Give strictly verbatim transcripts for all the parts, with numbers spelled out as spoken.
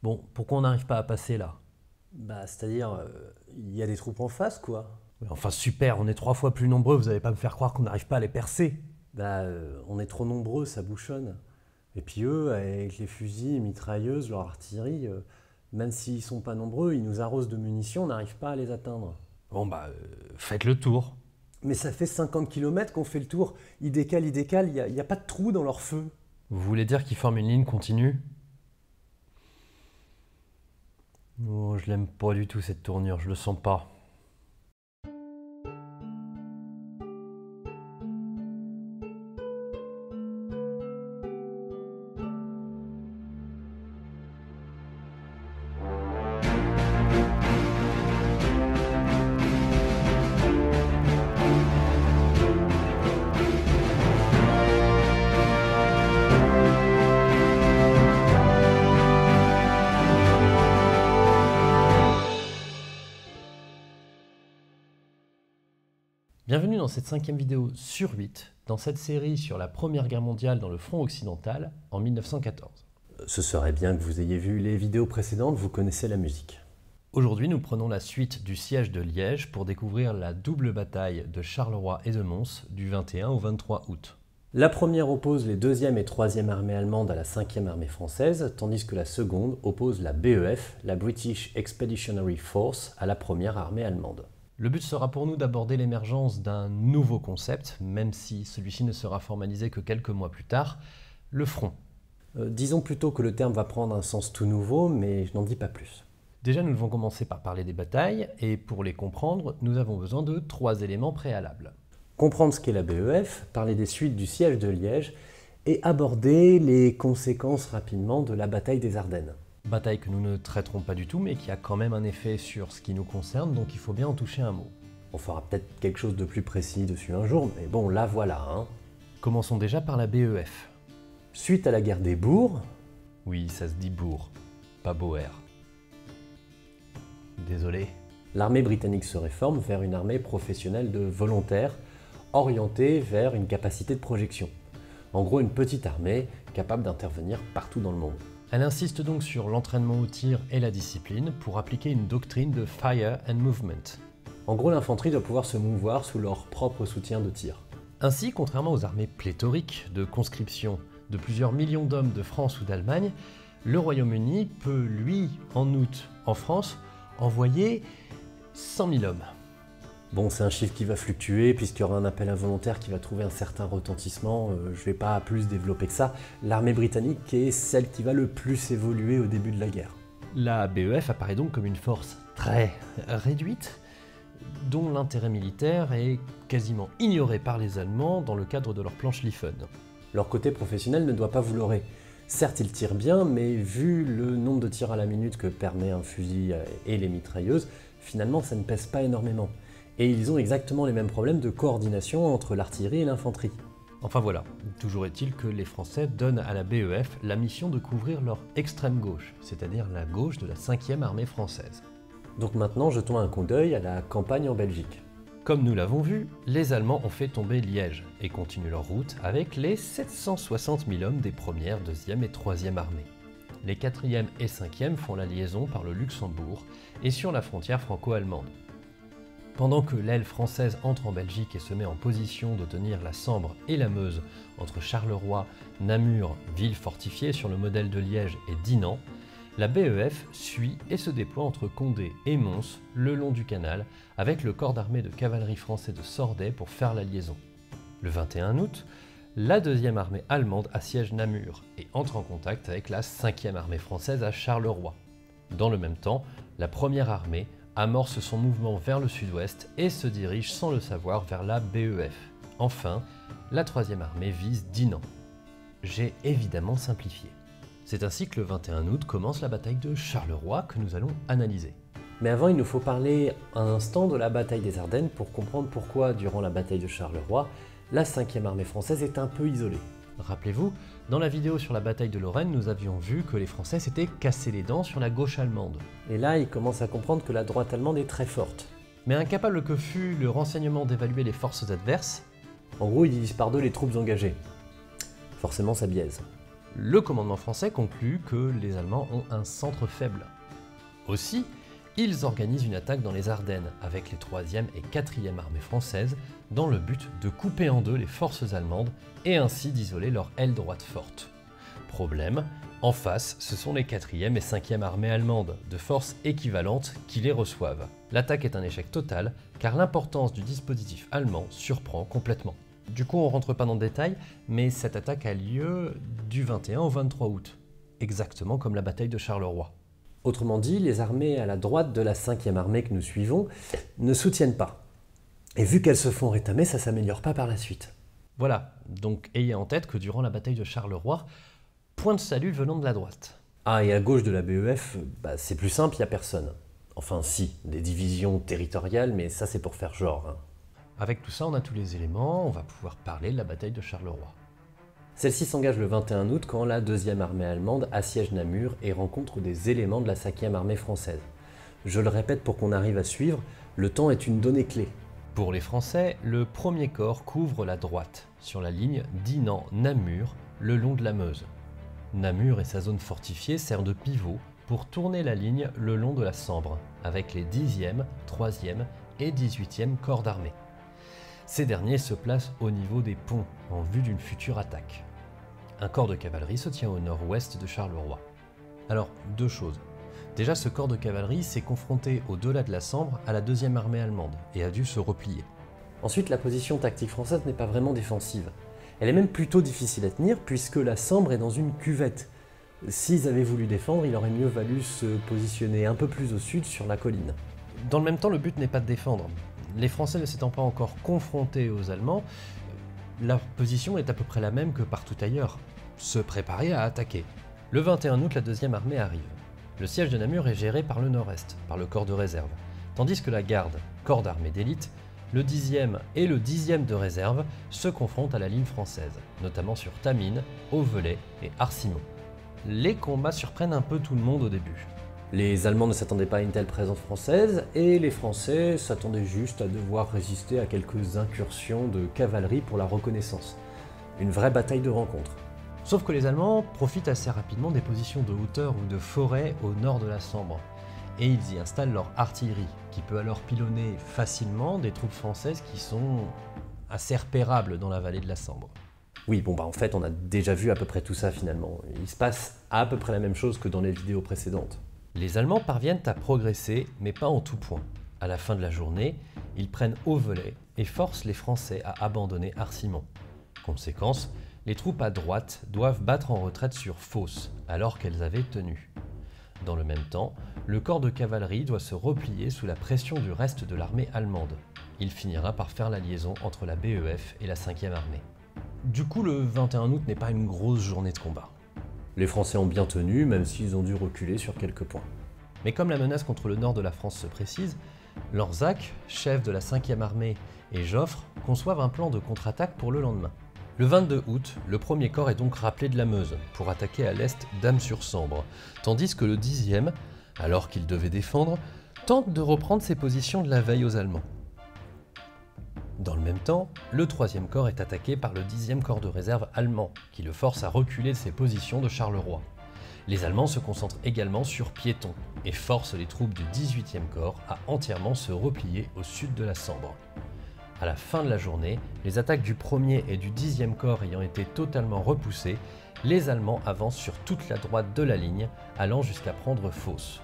Bon, pourquoi on n'arrive pas à passer là? Bah, c'est-à-dire, il y a des troupes en face, quoi. Ouais, enfin super, on est trois fois plus nombreux, vous allez pas me faire croire qu'on n'arrive pas à les percer. Bah, euh, on est trop nombreux, ça bouchonne. Et puis eux, avec les fusils, les mitrailleuses, leur artillerie, euh, même s'ils sont pas nombreux, ils nous arrosent de munitions, on n'arrive pas à les atteindre. Bon bah, euh, faites le tour. Mais ça fait cinquante kilomètres qu'on fait le tour. Ils décalent, ils décalent, il n'y a, il y a pas de trou dans leur feu. Vous voulez dire qu'ils forment une ligne continue? Oh, je l'aime pas du tout cette tournure, je le sens pas. Bienvenue dans cette cinquième vidéo sur huit, dans cette série sur la Première Guerre mondiale dans le front occidental en mille neuf cent quatorze. Ce serait bien que vous ayez vu les vidéos précédentes, vous connaissez la musique. Aujourd'hui, nous prenons la suite du siège de Liège pour découvrir la double bataille de Charleroi et de Mons du vingt et un au vingt-trois août. La première oppose les deuxième et troisième armées allemandes à la cinquième armée française, tandis que la seconde oppose la B E F, la British Expeditionary Force, à la première armée allemande. Le but sera pour nous d'aborder l'émergence d'un nouveau concept, même si celui-ci ne sera formalisé que quelques mois plus tard, le front. Euh, disons plutôt que le terme va prendre un sens tout nouveau, mais je n'en dis pas plus. Déjà, nous devons commencer par parler des batailles, et pour les comprendre, nous avons besoin de trois éléments préalables. Comprendre ce qu'est la B E F, parler des suites du siège de Liège, et aborder les conséquences rapidement de la bataille des Ardennes. Bataille que nous ne traiterons pas du tout, mais qui a quand même un effet sur ce qui nous concerne, donc il faut bien en toucher un mot. On fera peut-être quelque chose de plus précis dessus un jour, mais bon, là voilà. Hein. Commençons déjà par la B E F. Suite à la guerre des bourgs... Oui, ça se dit bourg, pas Boer. Désolé. L'armée britannique se réforme vers une armée professionnelle de volontaires, orientée vers une capacité de projection. En gros, une petite armée capable d'intervenir partout dans le monde. Elle insiste donc sur l'entraînement au tir et la discipline pour appliquer une doctrine de fire and movement. En gros, l'infanterie doit pouvoir se mouvoir sous leur propre soutien de tir. Ainsi, contrairement aux armées pléthoriques de conscription de plusieurs millions d'hommes de France ou d'Allemagne, le Royaume-Uni peut, lui, en août, en France, envoyer cent mille hommes. Bon, c'est un chiffre qui va fluctuer puisqu'il y aura un appel involontaire qui va trouver un certain retentissement. Euh, je ne vais pas plus développer que ça. L'armée britannique est celle qui va le plus évoluer au début de la guerre. La B E F apparaît donc comme une force très réduite, dont l'intérêt militaire est quasiment ignoré par les Allemands dans le cadre de leur plan Schlieffen. Leur côté professionnel ne doit pas vous leurrer. Certes, ils tirent bien, mais vu le nombre de tirs à la minute que permet un fusil et les mitrailleuses, finalement ça ne pèse pas énormément. Et ils ont exactement les mêmes problèmes de coordination entre l'artillerie et l'infanterie. Enfin voilà, toujours est-il que les Français donnent à la B E F la mission de couvrir leur extrême gauche, c'est-à-dire la gauche de la cinquième armée française. Donc maintenant, jetons un coup d'œil à la campagne en Belgique. Comme nous l'avons vu, les Allemands ont fait tomber Liège et continuent leur route avec les sept cent soixante mille hommes des première, deuxième et troisième armées. Les quatrième et cinquième font la liaison par le Luxembourg et sur la frontière franco-allemande. Pendant que l'aile française entre en Belgique et se met en position de tenir la Sambre et la Meuse entre Charleroi, Namur, ville fortifiée sur le modèle de Liège et Dinant, la B E F suit et se déploie entre Condé et Mons le long du canal avec le corps d'armée de cavalerie français de Sordet pour faire la liaison. Le vingt et un août, la deuxième armée allemande assiège Namur et entre en contact avec la cinquième armée française à Charleroi. Dans le même temps, la première armée amorce son mouvement vers le sud-ouest et se dirige sans le savoir vers la B E F. Enfin, la troisième armée vise Dinant. J'ai évidemment simplifié. C'est ainsi que le vingt et un août commence la bataille de Charleroi que nous allons analyser. Mais avant, il nous faut parler un instant de la bataille des Ardennes pour comprendre pourquoi, durant la bataille de Charleroi, la cinquième armée française est un peu isolée. Rappelez-vous, dans la vidéo sur la bataille de Lorraine, nous avions vu que les Français s'étaient cassés les dents sur la gauche allemande. Et là, ils commencent à comprendre que la droite allemande est très forte. Mais incapable que fut le renseignement d'évaluer les forces adverses, En gros, ils divisent par deux les troupes engagées. Forcément, ça biaise. Le commandement français conclut que les Allemands ont un centre faible. Aussi, ils organisent une attaque dans les Ardennes avec les troisième et quatrième armées françaises dans le but de couper en deux les forces allemandes et ainsi d'isoler leur aile droite forte. Problème, en face, ce sont les quatrième et cinquième armées allemandes, de forces équivalentes, qui les reçoivent. L'attaque est un échec total, car l'importance du dispositif allemand surprend complètement. Du coup, on rentre pas dans le détail, mais cette attaque a lieu du vingt et un au vingt-trois août, exactement comme la bataille de Charleroi. Autrement dit, les armées à la droite de la cinquième armée que nous suivons ne soutiennent pas. Et vu qu'elles se font rétamer, ça s'améliore pas par la suite. Voilà, donc ayez en tête que durant la bataille de Charleroi, point de salut venant de la droite. Ah, et à gauche de la B E F, bah, c'est plus simple, il n'y a personne. Enfin si, des divisions territoriales, mais ça c'est pour faire genre. Hein. Avec tout ça, on a tous les éléments, on va pouvoir parler de la bataille de Charleroi. Celle-ci s'engage le vingt et un août quand la deuxième armée allemande assiège Namur et rencontre des éléments de la cinquième armée française. Je le répète pour qu'on arrive à suivre, le temps est une donnée clé. Pour les Français, le premier corps couvre la droite, sur la ligne Dinan-Namur, le long de la Meuse. Namur et sa zone fortifiée servent de pivot pour tourner la ligne le long de la Sambre, avec les dixième, troisième et dix-huitième corps d'armée. Ces derniers se placent au niveau des ponts, en vue d'une future attaque. Un corps de cavalerie se tient au nord-ouest de Charleroi. Alors, deux choses. Déjà, ce corps de cavalerie s'est confronté au-delà de la Sambre à la deuxième armée allemande et a dû se replier. Ensuite, la position tactique française n'est pas vraiment défensive. Elle est même plutôt difficile à tenir puisque la Sambre est dans une cuvette. S'ils avaient voulu défendre, il aurait mieux valu se positionner un peu plus au sud sur la colline. Dans le même temps, le but n'est pas de défendre. Les Français ne s'étant pas encore confrontés aux Allemands, la position est à peu près la même que partout ailleurs, se préparer à attaquer. Le vingt et un août, la deuxième armée arrive. Le siège de Namur est géré par le nord-est, par le corps de réserve, tandis que la garde, corps d'armée d'élite, le dixième et le dixième de réserve se confrontent à la ligne française, notamment sur Tamines, Auvelais et Arcimon. Les combats surprennent un peu tout le monde au début. Les Allemands ne s'attendaient pas à une telle présence française, et les Français s'attendaient juste à devoir résister à quelques incursions de cavalerie pour la reconnaissance. Une vraie bataille de rencontre. Sauf que les Allemands profitent assez rapidement des positions de hauteur ou de forêt au nord de la Sambre, et ils y installent leur artillerie, qui peut alors pilonner facilement des troupes françaises qui sont assez repérables dans la vallée de la Sambre. Oui, bon bah en fait on a déjà vu à peu près tout ça finalement. Il se passe à peu près la même chose que dans les vidéos précédentes. Les Allemands parviennent à progresser, mais pas en tout point. À la fin de la journée, ils prennent Auvelais et forcent les Français à abandonner Arcimon. Conséquence, les troupes à droite doivent battre en retraite sur Fos, alors qu'elles avaient tenu. Dans le même temps, le corps de cavalerie doit se replier sous la pression du reste de l'armée allemande. Il finira par faire la liaison entre la B E F et la cinquième armée. Du coup, le vingt et un août n'est pas une grosse journée de combat. Les Français ont bien tenu, même s'ils ont dû reculer sur quelques points. Mais comme la menace contre le nord de la France se précise, Lorzac, chef de la cinquième armée, et Joffre conçoivent un plan de contre-attaque pour le lendemain. Le vingt-deux août, le premier corps est donc rappelé de la Meuse pour attaquer à l'est d'Ame-sur-Sambre, tandis que le dixième, alors qu'il devait défendre, tente de reprendre ses positions de la veille aux Allemands. Dans le même temps, le troisième corps est attaqué par le dixième corps de réserve allemand, qui le force à reculer de ses positions de Charleroi. Les Allemands se concentrent également sur Piéton et forcent les troupes du dix-huitième corps à entièrement se replier au sud de la Sambre. À la fin de la journée, les attaques du premier et du dixième corps ayant été totalement repoussées, les Allemands avancent sur toute la droite de la ligne, allant jusqu'à prendre Fos.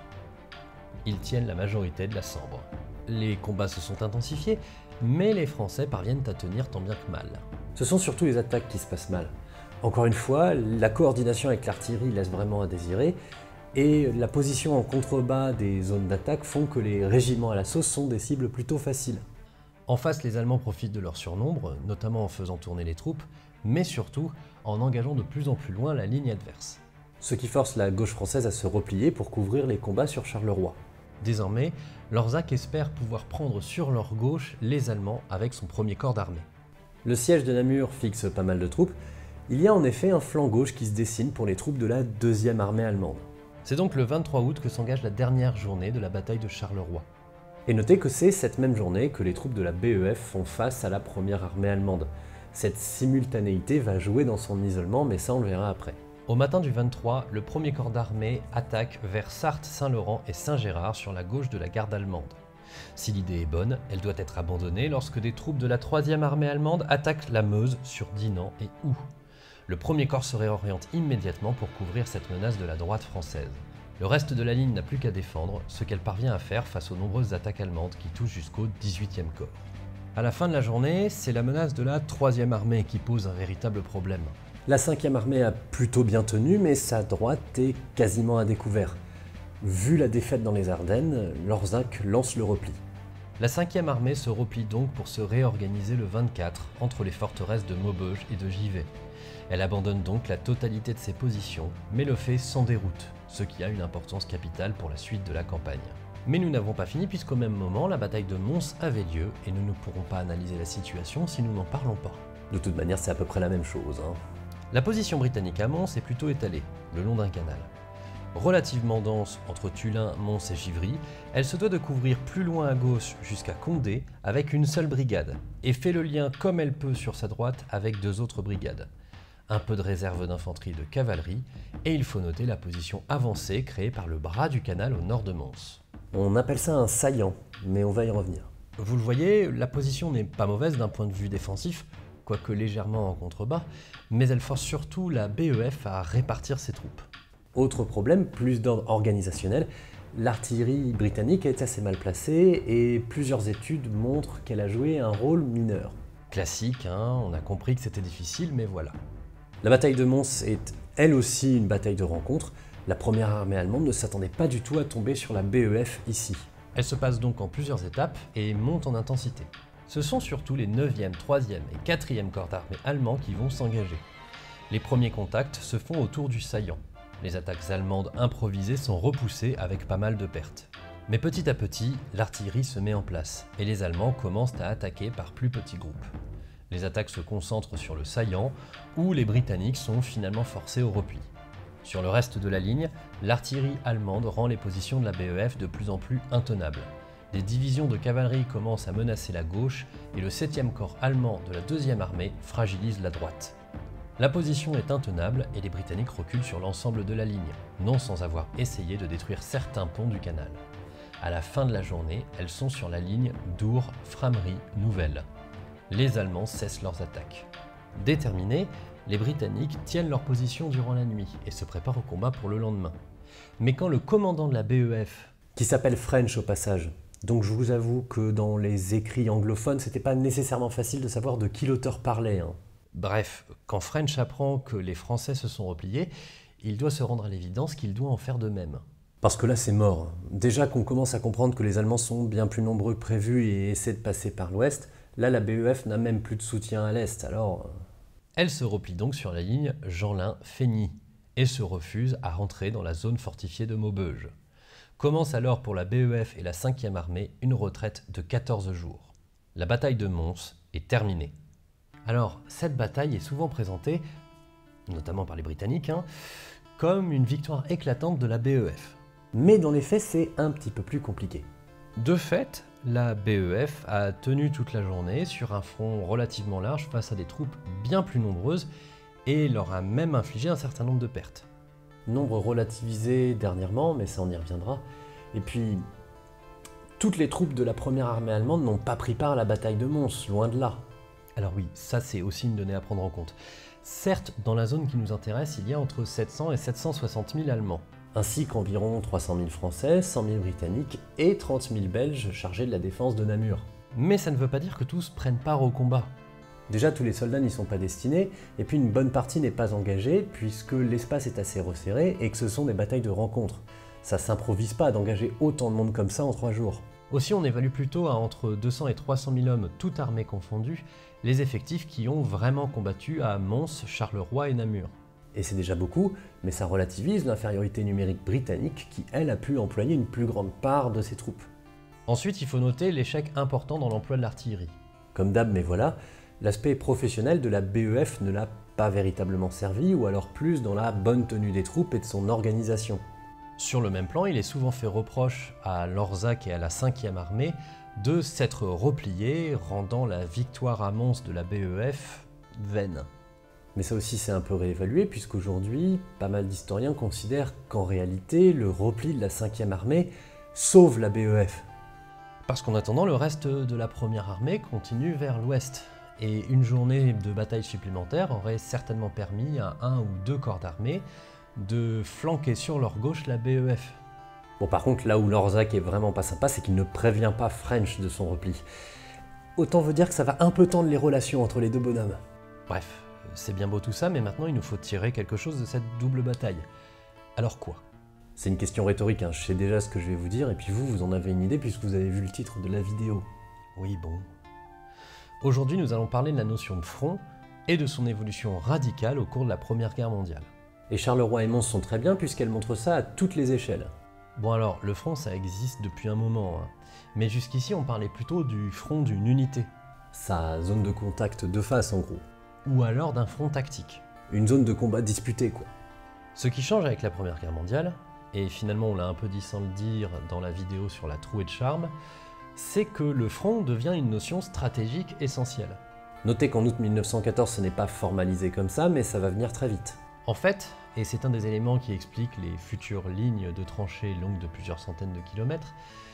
Ils tiennent la majorité de la Sambre. Les combats se sont intensifiés, mais les Français parviennent à tenir tant bien que mal. Ce sont surtout les attaques qui se passent mal. Encore une fois, la coordination avec l'artillerie laisse vraiment à désirer, et la position en contrebas des zones d'attaque font que les régiments à la sauce sont des cibles plutôt faciles. En face, les Allemands profitent de leur surnombre, notamment en faisant tourner les troupes, mais surtout en engageant de plus en plus loin la ligne adverse. Ce qui force la gauche française à se replier pour couvrir les combats sur Charleroi. Désormais, Lorzac espère pouvoir prendre sur leur gauche les Allemands avec son premier corps d'armée. Le siège de Namur fixe pas mal de troupes. Il y a en effet un flanc gauche qui se dessine pour les troupes de la deuxième armée allemande. C'est donc le vingt-trois août que s'engage la dernière journée de la bataille de Charleroi. Et notez que c'est cette même journée que les troupes de la B E F font face à la première armée allemande. Cette simultanéité va jouer dans son isolement, mais ça on le verra après. Au matin du vingt-trois, le premier corps d'armée attaque vers Sarthe, Saint-Laurent et Saint-Gérard sur la gauche de la garde allemande. Si l'idée est bonne, elle doit être abandonnée lorsque des troupes de la troisième armée allemande attaquent la Meuse sur Dinant et Hou. Le premier corps se réoriente immédiatement pour couvrir cette menace de la droite française. Le reste de la ligne n'a plus qu'à défendre, ce qu'elle parvient à faire face aux nombreuses attaques allemandes qui touchent jusqu'au dix-huitième corps. À la fin de la journée, c'est la menace de la troisième armée qui pose un véritable problème. La cinquième armée a plutôt bien tenu, mais sa droite est quasiment à découvert. Vu la défaite dans les Ardennes, Lorzac lance le repli. La cinquième armée se replie donc pour se réorganiser le vingt-quatre entre les forteresses de Maubeuge et de Givet. Elle abandonne donc la totalité de ses positions, mais le fait sans déroute, ce qui a une importance capitale pour la suite de la campagne. Mais nous n'avons pas fini puisqu'au même moment, la bataille de Mons avait lieu et nous ne pourrons pas analyser la situation si nous n'en parlons pas. De toute manière, c'est à peu près la même chose, hein. La position britannique à Mons est plutôt étalée, le long d'un canal. Relativement dense entre Tullin, Mons et Givry, elle se doit de couvrir plus loin à gauche jusqu'à Condé avec une seule brigade, et fait le lien comme elle peut sur sa droite avec deux autres brigades. Un peu de réserve d'infanterie et de cavalerie, et il faut noter la position avancée créée par le bras du canal au nord de Mons. On appelle ça un saillant, mais on va y revenir. Vous le voyez, la position n'est pas mauvaise d'un point de vue défensif, quoique légèrement en contrebas, mais elle force surtout la B E F à répartir ses troupes. Autre problème, plus d'ordre organisationnel, l'artillerie britannique est assez mal placée et plusieurs études montrent qu'elle a joué un rôle mineur. Classique, hein, on a compris que c'était difficile, mais voilà. La bataille de Mons est elle aussi une bataille de rencontre. La première armée allemande ne s'attendait pas du tout à tomber sur la B E F ici. Elle se passe donc en plusieurs étapes et monte en intensité. Ce sont surtout les neuvième, troisième et quatrième corps d'armée allemands qui vont s'engager. Les premiers contacts se font autour du saillant. Les attaques allemandes improvisées sont repoussées avec pas mal de pertes. Mais petit à petit, l'artillerie se met en place et les Allemands commencent à attaquer par plus petits groupes. Les attaques se concentrent sur le saillant où les Britanniques sont finalement forcés au repli. Sur le reste de la ligne, l'artillerie allemande rend les positions de la B E F de plus en plus intenables. Des divisions de cavalerie commencent à menacer la gauche et le septième corps allemand de la deuxième armée fragilise la droite. La position est intenable et les Britanniques reculent sur l'ensemble de la ligne, non sans avoir essayé de détruire certains ponts du canal. À la fin de la journée, elles sont sur la ligne Dour-Frameries-Nouvelle. Les Allemands cessent leurs attaques. Déterminés, les Britanniques tiennent leur position durant la nuit et se préparent au combat pour le lendemain. Mais quand le commandant de la B E F, qui s'appelle French au passage, donc je vous avoue que dans les écrits anglophones, c'était pas nécessairement facile de savoir de qui l'auteur parlait, hein. Bref, quand French apprend que les Français se sont repliés, il doit se rendre à l'évidence qu'il doit en faire de même. Parce que là c'est mort. Déjà qu'on commence à comprendre que les Allemands sont bien plus nombreux que prévu et essaient de passer par l'ouest, là la B E F n'a même plus de soutien à l'est, alors... Elle se replie donc sur la ligne Jeanlin-Feigny et se refuse à rentrer dans la zone fortifiée de Maubeuge. Commence alors pour la B E F et la cinquième armée une retraite de quatorze jours. La bataille de Mons est terminée. Alors, cette bataille est souvent présentée, notamment par les Britanniques, hein, comme une victoire éclatante de la B E F. Mais dans les faits, c'est un petit peu plus compliqué. De fait, la B E F a tenu toute la journée sur un front relativement large face à des troupes bien plus nombreuses et leur a même infligé un certain nombre de pertes. Nombre relativisé dernièrement, mais ça on y reviendra. Et puis, toutes les troupes de la première armée allemande n'ont pas pris part à la bataille de Mons, loin de là. Alors oui, ça c'est aussi une donnée à prendre en compte. Certes, dans la zone qui nous intéresse, il y a entre sept cents et sept cent soixante mille Allemands. Ainsi qu'environ trois cent mille Français, cent mille Britanniques et trente mille Belges chargés de la défense de Namur. Mais ça ne veut pas dire que tous prennent part au combat. Déjà, tous les soldats n'y sont pas destinés, et puis une bonne partie n'est pas engagée, puisque l'espace est assez resserré et que ce sont des batailles de rencontre. Ça s'improvise pas d'engager autant de monde comme ça en trois jours. Aussi, on évalue plutôt à entre deux cents et trois cent mille hommes, toutes armées confondues, les effectifs qui ont vraiment combattu à Mons, Charleroi et Namur. Et c'est déjà beaucoup, mais ça relativise l'infériorité numérique britannique qui, elle, a pu employer une plus grande part de ses troupes. Ensuite, il faut noter l'échec important dans l'emploi de l'artillerie. Comme d'hab, mais voilà, l'aspect professionnel de la B E F ne l'a pas véritablement servi, ou alors plus dans la bonne tenue des troupes et de son organisation. Sur le même plan, il est souvent fait reproche à Lorzac et à la cinquième armée de s'être repliés, rendant la victoire à Mons de la B E F vaine. Mais ça aussi c'est un peu réévalué puisqu'aujourd'hui, pas mal d'historiens considèrent qu'en réalité, le repli de la cinquième armée sauve la B E F. Parce qu'en attendant, le reste de la première armée continue vers l'ouest. Et une journée de bataille supplémentaire aurait certainement permis à un ou deux corps d'armée de flanquer sur leur gauche la B E F. Bon, par contre, là où Lorzac est vraiment pas sympa, c'est qu'il ne prévient pas French de son repli. Autant veut dire que ça va un peu tendre les relations entre les deux bonhommes. Bref, c'est bien beau tout ça, mais maintenant il nous faut tirer quelque chose de cette double bataille. Alors quoi? C'est une question rhétorique, hein. Je sais déjà ce que je vais vous dire, et puis vous, vous en avez une idée puisque vous avez vu le titre de la vidéo. Oui, bon. Aujourd'hui, nous allons parler de la notion de front et de son évolution radicale au cours de la Première Guerre mondiale. Et Charleroi et Mons sont très bien puisqu'elles montrent ça à toutes les échelles. Bon alors, le front ça existe depuis un moment, hein. Mais jusqu'ici on parlait plutôt du front d'une unité. Sa zone de contact de face en gros. Ou alors d'un front tactique. Une zone de combat disputée quoi. Ce qui change avec la Première Guerre mondiale, et finalement on l'a un peu dit sans le dire dans la vidéo sur la trouée de charme, c'est que le front devient une notion stratégique essentielle. Notez qu'en août mille neuf cent quatorze ce n'est pas formalisé comme ça, mais ça va venir très vite. En fait, et c'est un des éléments qui explique les futures lignes de tranchées longues de plusieurs centaines de kilomètres,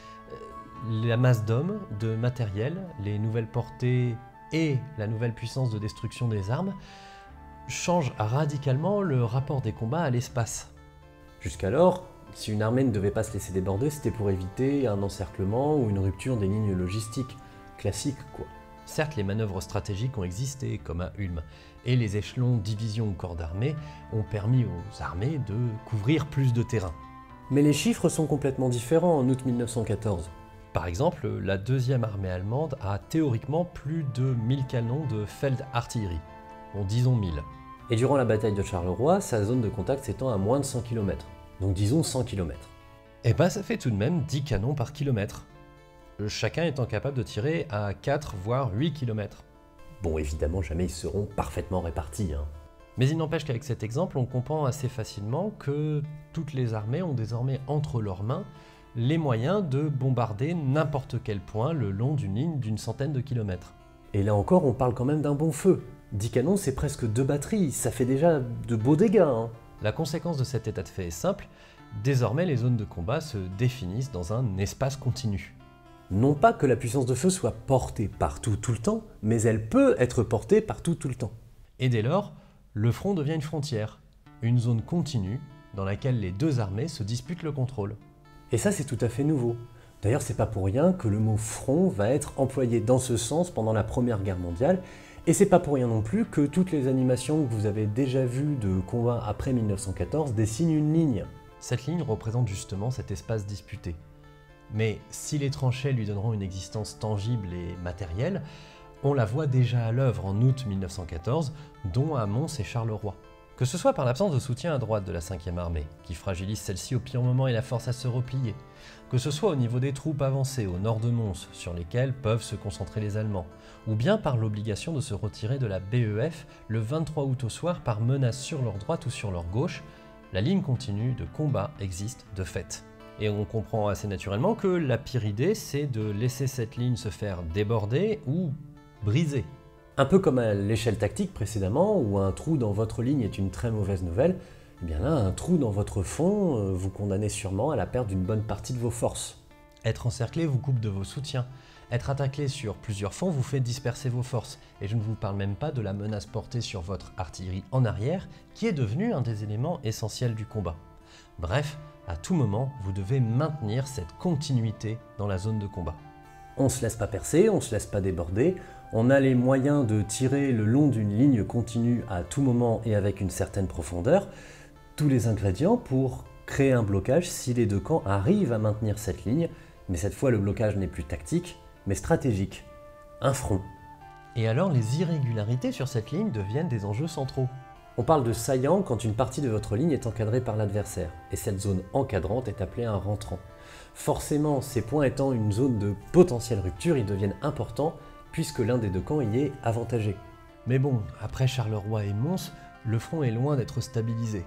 la masse d'hommes, de matériel, les nouvelles portées et la nouvelle puissance de destruction des armes changent radicalement le rapport des combats à l'espace. Jusqu'alors, si une armée ne devait pas se laisser déborder, c'était pour éviter un encerclement ou une rupture des lignes logistiques. Classique quoi. Certes, les manœuvres stratégiques ont existé, comme à Ulm, et les échelons division ou corps d'armée ont permis aux armées de couvrir plus de terrain. Mais les chiffres sont complètement différents en août mille neuf cent quatorze. Par exemple, la deuxième armée allemande a théoriquement plus de mille canons de Feldartillerie, bon disons mille. Et durant la bataille de Charleroi, sa zone de contact s'étend à moins de cent kilomètres, donc disons cent kilomètres. Et bah ça fait tout de même dix canons par kilomètre. Chacun étant capable de tirer à quatre voire huit kilomètres. Bon, évidemment, jamais ils seront parfaitement répartis. Hein. Mais il n'empêche qu'avec cet exemple, on comprend assez facilement que toutes les armées ont désormais entre leurs mains les moyens de bombarder n'importe quel point le long d'une ligne d'une centaine de kilomètres. Et là encore, on parle quand même d'un bon feu. dix canons, c'est presque deux batteries, ça fait déjà de beaux dégâts. Hein. La conséquence de cet état de fait est simple, désormais les zones de combat se définissent dans un espace continu. Non pas que la puissance de feu soit portée partout tout le temps, mais elle peut être portée partout tout le temps. Et dès lors, le front devient une frontière, une zone continue dans laquelle les deux armées se disputent le contrôle. Et ça c'est tout à fait nouveau. D'ailleurs c'est pas pour rien que le mot front va être employé dans ce sens pendant la Première Guerre mondiale, et c'est pas pour rien non plus que toutes les animations que vous avez déjà vues de combats après mille neuf cent quatorze dessinent une ligne. Cette ligne représente justement cet espace disputé. Mais si les tranchées lui donneront une existence tangible et matérielle, on la voit déjà à l'œuvre en août mille neuf cent quatorze, dont à Mons et Charleroi. Que ce soit par l'absence de soutien à droite de la cinquième armée, qui fragilise celle-ci au pire moment et la force à se replier, que ce soit au niveau des troupes avancées au nord de Mons, sur lesquelles peuvent se concentrer les Allemands, ou bien par l'obligation de se retirer de la B E F le vingt-trois août au soir par menace sur leur droite ou sur leur gauche, la ligne continue de combat existe de fait. Et on comprend assez naturellement que la pire idée, c'est de laisser cette ligne se faire déborder ou briser. Un peu comme à l'échelle tactique précédemment, où un trou dans votre ligne est une très mauvaise nouvelle, eh bien là, un trou dans votre fond euh, vous condamnez sûrement à la perte d'une bonne partie de vos forces. Être encerclé vous coupe de vos soutiens. Être attaqué sur plusieurs fronts vous fait disperser vos forces. Et je ne vous parle même pas de la menace portée sur votre artillerie en arrière, qui est devenue un des éléments essentiels du combat. Bref, à tout moment, vous devez maintenir cette continuité dans la zone de combat. On ne se laisse pas percer, on ne se laisse pas déborder, on a les moyens de tirer le long d'une ligne continue à tout moment et avec une certaine profondeur, tous les ingrédients pour créer un blocage si les deux camps arrivent à maintenir cette ligne, mais cette fois le blocage n'est plus tactique, mais stratégique. Un front. Et alors les irrégularités sur cette ligne deviennent des enjeux centraux. On parle de saillant quand une partie de votre ligne est encadrée par l'adversaire, et cette zone encadrante est appelée un rentrant. Forcément, ces points étant une zone de potentielle rupture, ils deviennent importants, puisque l'un des deux camps y est avantagé. Mais bon, après Charleroi et Mons, le front est loin d'être stabilisé.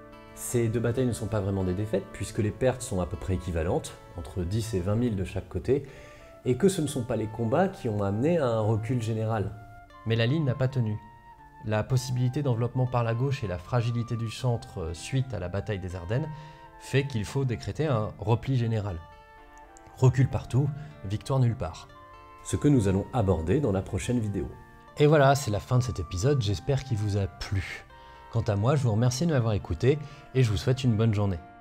Ces deux batailles ne sont pas vraiment des défaites, puisque les pertes sont à peu près équivalentes, entre dix et vingt mille de chaque côté, et que ce ne sont pas les combats qui ont amené à un recul général. Mais la ligne n'a pas tenu. la possibilité d'enveloppement par la gauche et la fragilité du centre suite à la bataille des Ardennes fait qu'il faut décréter un repli général. Recul partout, victoire nulle part. Ce que nous allons aborder dans la prochaine vidéo. Et voilà, c'est la fin de cet épisode, j'espère qu'il vous a plu. Quant à moi, je vous remercie de m'avoir écouté et je vous souhaite une bonne journée.